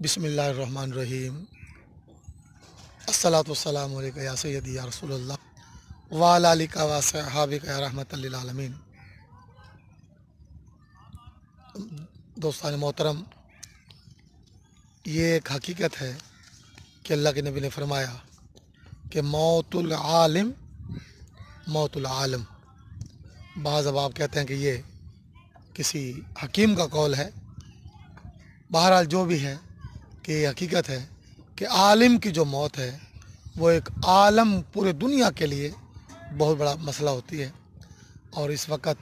बिस्मिल्लाहिर्रहमानिर्रहीम। अस्सलातु वस्सलामु अलैका या सय्यदी या रसूलल्लाह व अला आलिका व अस्हाबिका या रहमतल लिल आलमीन। दोस्तान मोहतरम, ये एक हकीकत है कि अल्लाह के नबी ने फरमाया कि मौतुल आलिम मौतुल आलम। बाज़ अब आप कहते हैं कि ये किसी हकीम का कौल है। बहरहाल जो भी है कि ये हकीकत है कि आलिम की जो मौत है वो एक आलम पूरे दुनिया के लिए बहुत बड़ा मसला होती है। और इस वक्त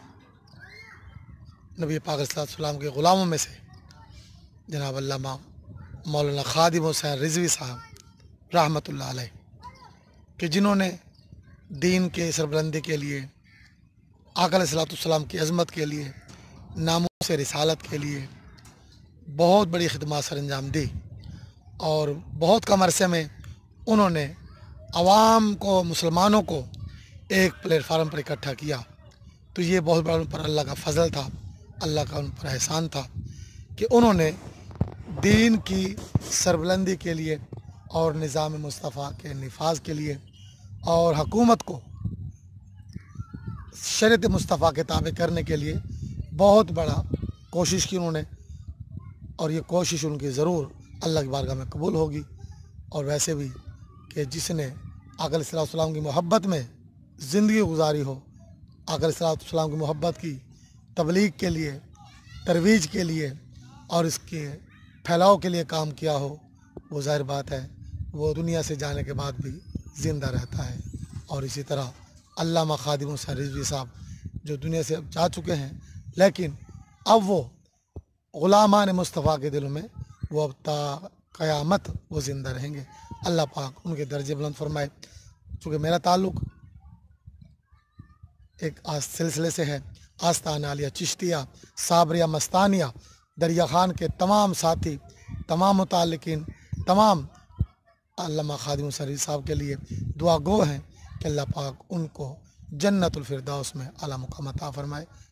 नबी पाक सल्लल्लाहु अलैहि वसल्लम के ग़ुलामों में से जनाब अल्लामा मौलाना खादिम हुसैन रिज़वी साहब रहमतुल्लाह अलैह कि जिन्होंने दीन के सरबुलंदी के लिए, आका अलैहिस्सलातु वस्सलाम की अज़मत के लिए, नामूस रिसालत के लिए बहुत बड़ी खिदमत सर अंजाम दी और बहुत कम अरसे में उन्होंने आवाम को, मुसलमानों को एक प्लेटफार्म पर इकट्ठा किया। तो ये बहुत बड़ा उन पर अल्लाह का फ़ज़ल था, अल्लाह का उन पर एहसान था कि उन्होंने दीन की सरबुलंदी के लिए और निज़ाम मुस्तफ़ा के निफाज के लिए और हुकूमत को शरीयत मुस्तफ़ा के ताबे करने के लिए बहुत बड़ा कोशिश की उन्होंने। और ये कोशिश उनकी ज़रूर अल्लाह की बारगाह में कबूल होगी। और वैसे भी कि जिसने आका अलैहिस्सलाम की मोहब्बत में ज़िंदगी गुजारी हो, आका अलैहिस्सलाम की मोहब्बत की तबलीग के लिए, तरवीज के लिए और इसके फैलाव के लिए काम किया हो, वो ज़ाहिर बात है वो दुनिया से जाने के बाद भी ज़िंदा रहता है। और इसी तरह अल्लामा खादिम हुसैन रिज़वी साहब जो दुनिया से अब जा चुके हैं, लेकिन अब वो ग़ुलामान मुस्तफ़ा के दिलों में वो अब ता क़यामत वो ज़िंदा रहेंगे। अल्लाह पाक उनके दर्जे बुलंद फरमाए। चूँकि मेरा ताल्लुक़ एक सिलसिले से है, आस्ताना आलिया चिश्तिया साबरिया मस्तानिया दरिया ख़ान के तमाम साथी, तमाम मुताल्लिकीन, तमाम अल्लामा खादिम हुसैन रिज़वी साहब के लिए दुआ गो हैं कि अल्लाह पाक उनको जन्नतुल फ़िरदौस में आला मुक़ाम अता फ़रमाए।